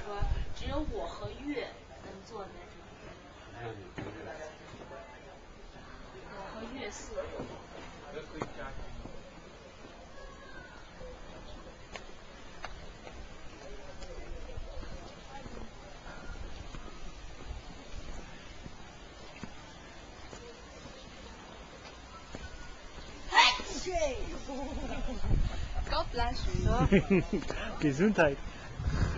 说只有我和月能做那种。我和月色。 God bless you. Gesundheit.